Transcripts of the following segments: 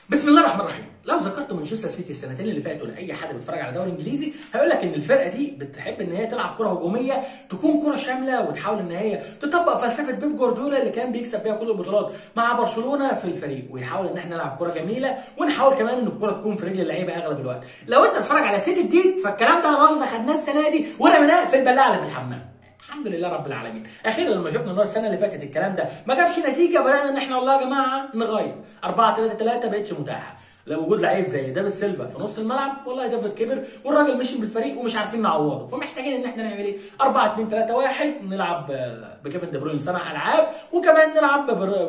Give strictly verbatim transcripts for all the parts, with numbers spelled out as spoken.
بسم الله الرحمن الرحيم. لو ذكرت مانشستر سيتي السنتين اللي فاتوا لاي حد بيتفرج على دوري انجليزي هيقول لك ان الفرقه دي بتحب ان هي تلعب كره هجوميه، تكون كره شامله وتحاول ان هي تطبق فلسفه بيب جوارديولا اللي كان بيكسب بيها كل البطولات مع برشلونه في الفريق، ويحاول ان احنا نلعب كره جميله ونحاول كمان ان الكره تكون في رجل اللعيبه اغلب الوقت. لو انت بتتفرج على سيتي جديد فالكلام ده مؤاخذه خدناه السنه دي ورميناه في البلاعه اللي في الحمام. الحمد لله رب العالمين. اخيرا لما شفنا ان السنه اللي فاتت الكلام ده ما جابش نتيجه بدانا ان احنا والله يا جماعه نغير أربعة ثلاثة ثلاثة بقتش متاحه. لو وجود لعيب زي دافيد سيلفا في نص الملعب والله دافيد كبر والراجل مشي بالفريق ومش عارفين نعوضه، فمحتاجين ان احنا نعمل ايه؟ أربعة اثنين ثلاثة واحد نلعب بكيفن دي بروين صانع العاب، وكمان نلعب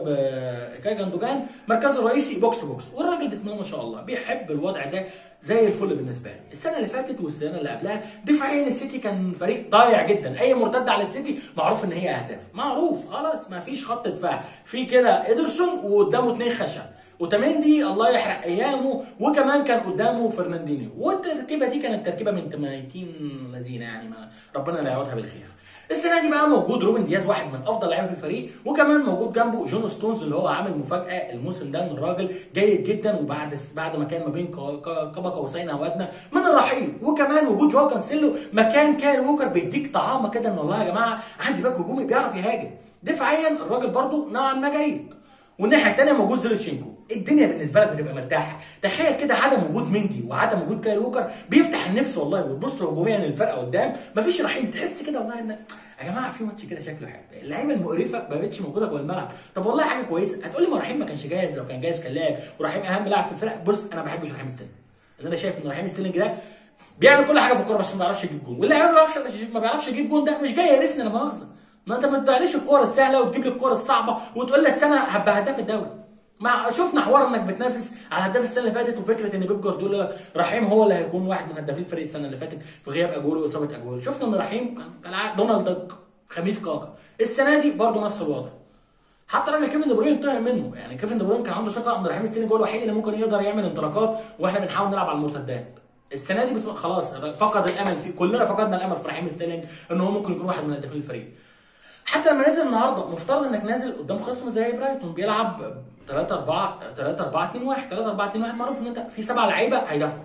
بكاي جندوجان مركزه الرئيسي بوكس تو بوكس، والراجل بسم الله ما شاء الله بيحب الوضع ده زي الفل بالنسبه له. السنه اللي فاتت والسنه اللي قبلها دفاعيا السيتي كان فريق ضايع جدا، اي مرتده على السيتي معروف ان هي اهداف، معروف خلاص ما فيش خط دفاع، في كده ادرسون وقدامه اثنين خشب وتاميندي الله يحرق ايامه، وكمان كان قدامه فرناندينيو، والتركيبه دي كانت تركيبه من تمايتين لذينه يعني ما ربنا لا يعودها بالخير. السنه دي بقى موجود روبن دياز واحد من افضل لعيبه في الفريق، وكمان موجود جنبه جون ستونز اللي هو عامل مفاجاه الموسم ده، ان الراجل جيد جدا وبعد بعد ما كان ما بين قاب قوسين او ادنى من الرحيل، وكمان وجود جواو كانسيلو مكان كايل ووكر بيديك طعامه كده ان والله يا جماعه عندي باك هجومي بيعرف يهاجم. دفاعيا الراجل برده نوعا ما جيد. والناحيه الثانيه موجود زيلتشينكو، الدنيا بالنسبه لك بتبقى مرتاحه. تخيل كده عدم وجود مندي وعدم وجود كايل ووكر بيفتح النفس والله، وتبص هجوميا للفرقه قدام مفيش رحيم، تحس كده والله ان يا جماعه في ماتش كده شكله حلو، اللعيبه المقرفه ما بقتش موجوده جوه الملعب. طب والله حاجه كويسه، هتقول لي ما رحيم ما كانش جاهز، لو كان جاهز كان لاعب، ورحيم اهم لاعب في الفرقه. بص انا ما بحبش رحيم ستيرلينج، لان انا شايف ان رحيم ستيرلينج ده بيعمل كل حاجه في الكوره بس ما بيعرفش يجيب جون، واللي ما بيعرفش ما بيعرفش يجيب جون ده مش جاي يعرفني انا مؤاخذه. ما انت ما تدعليش الكوره السهله وتجيب لي الكوره الصعبه وتقول لي السنه هبقى هداف الدوري. ما شفنا حوار انك بتنافس على هداف السنه اللي فاتت، وفكره ان بيب جوارديولا يقول لك رحيم هو اللي هيكون واحد من هدافين الفريق السنه اللي فاتت في غياب اجويرو واصابه اجويرو. شفنا ان رحيم كان دونالد دك خميس كاكا، السنه دي برضه نفس الوضع. حتى راجل كيفن دي بروين طاهر منه، يعني كيفن دي بروين كان عنده ثقه ان رحيم ستيرلينج هو الوحيد اللي ممكن يقدر يعمل انطلاقات واحنا بنحاول نلعب على المرتدات. السنه دي بس خلاص فقد الامل فيه، كلنا فقدنا الامل في رحيم ستيرلينج ان هو ممكن يكون واحد من هدافين الفريق. حتى لما نزل النهارده مفترض انك نازل قدام خصم زي برايتون بيلعب ثلاثة أربعة ثلاثة أربعة اثنين واحد، ثلاثة أربعة اثنين واحد معروف ان انت في سبع لعيبه هيدافعوا،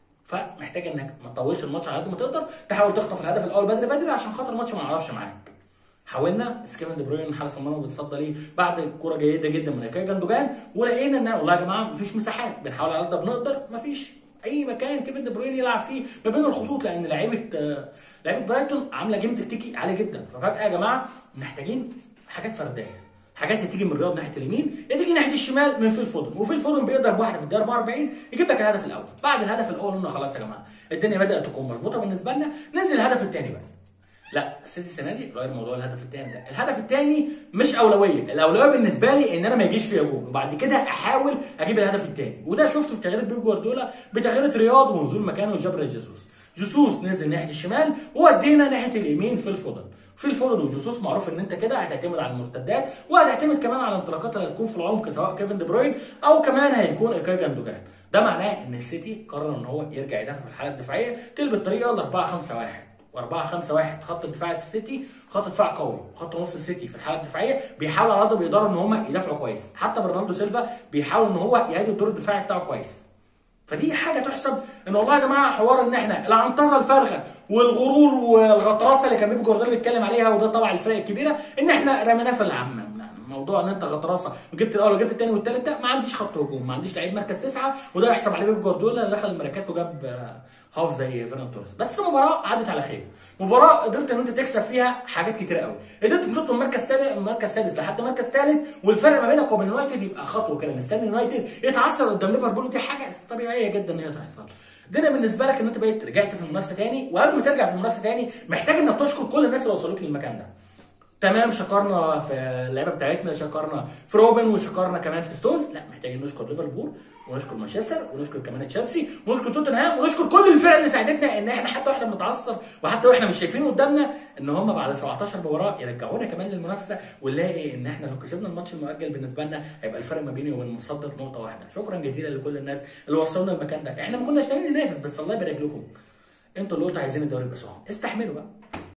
فمحتاج انك ما تطولش الماتش على قد ما تقدر، تحاول تخطف الهدف الاول بدري بدري عشان خاطر الماتش ما يعرفش معاك. حاولنا بس كيفن دي بروين حارس المرمى بيتصدى ليه بعد كوره جيده جدا من كاي جندوجان، ولقينا ان والله يا جماعه مفيش مساحات، بنحاول على قد ما بنقدر مفيش اي مكان كيفن دي بروين يلعب فيه ما بين الخطوط، لان لعيبه لعيبه برايتون عامله جيم تكتيكي عالي جدا. ففجاه يا جماعه محتاجين حاجات فرديه، حاجات هتيجي من رياض ناحيه اليمين، هتيجي ناحيه الشمال من فيل فودن، وفيل فودن بيقدر بواحده في الدقيقه أربعة وأربعين يجيب لك الهدف الاول. بعد الهدف الاول قلنا خلاص يا جماعه الدنيا بدات تكون مظبوطه بالنسبه لنا، ننزل الهدف الثاني بقى. لا السيتي السنه دي غير موضوع الهدف الثاني ده، الهدف الثاني مش اولويه، الاولويه بالنسبه لي ان انا ما يجيش فيها جول وبعد كده احاول اجيب الهدف الثاني، وده شفته في تغيير بيب جوارديولا بتغيير رياض ونزول مكانه جابريل جيسوس. جيسوس نزل ناحيه الشمال وودينا ناحيه اليمين في الفودن. في الفودن وجيسوس معروف ان انت كده هتعتمد على المرتدات وهتعتمد كمان على الانطلاقات اللي هتكون في العمق سواء كيفن دي بروين او كمان هيكون إيكاي جندوجان. ده معناه ان السيتي قرر ان هو يرجع يدافع في الحاله الدفاعيه تلبي الطريقه ل أربعة خمسة واحد و4 5 1. خط الدفاع السيتي خط دفاع قوي، خط نص السيتي في الحاله الدفاعيه بيحاول على قد ما يقدروا ان هم يدافعوا كويس، حتى برناردو سيلفا بيحاول ان هو يهدي الدور الدفاعي بتاعه كويس. فدي حاجه تحسب ان والله يا جماعه حوار ان احنا العنطزه الفارغه والغرور والغطرسه اللي كان بيب جوارديولا بيتكلم عليها، وده طبعا الفرق الكبيره ان احنا رميناه في العمام. موضوع ان انت غطرسه وجبت الاول وجبت الثاني والثالث ده، ما عنديش خط هجوم، ما عنديش لعيب مركز تسعه، وده يحسب عليه بيب جوارديولا اللي دخل الميركاتو وجاب هاف زي فيران توريس. بس مباراه عدت على خير، مباراه قدرت ان انت تكسب فيها حاجات كتير قوي، قدرت تنط من مركز ثالث مركز سادس لحد مركز ثالث، والفرق ما بينك وبين يونايتد يبقى خطوه كده، مستني يونايتد يتعثر قدام ليفربول، ودي حاجه طبيعيه جدا ان هي تحصل. ده بالنسبه لك ان انت بقيت رجعت في المنافسه ثاني، وقبل ما ترجع في المنافسه ثاني محتاج انك تشكر كل الناس اللي وصلوك للمكان ده. تمام شكرنا في اللعيبه بتاعتنا، شكرنا في روبن وشكرنا كمان في ستونز، لا محتاجين نشكر ليفربول ونشكر مانشستر ونشكر كمان تشيلسي ونشكر توتنهام ونشكر كل الفرق اللي ساعدتنا ان احنا حتى واحنا بنتعثر وحتى واحنا مش شايفين قدامنا ان هم بعد سبعتاشر مباراه يرجعونا كمان للمنافسه، ونلاقي ان احنا لو كسبنا الماتش المؤجل بالنسبه لنا هيبقى الفرق ما بيني وبين المتصدر نقطه واحده. شكرا جزيلا لكل الناس اللي وصلونا المكان ده، احنا ما كناش ناويين ننافس بس الله يبارك لكم، انتوا اللي قلتوا عايزين الدوري يبقى سخن، استحملوا بقى.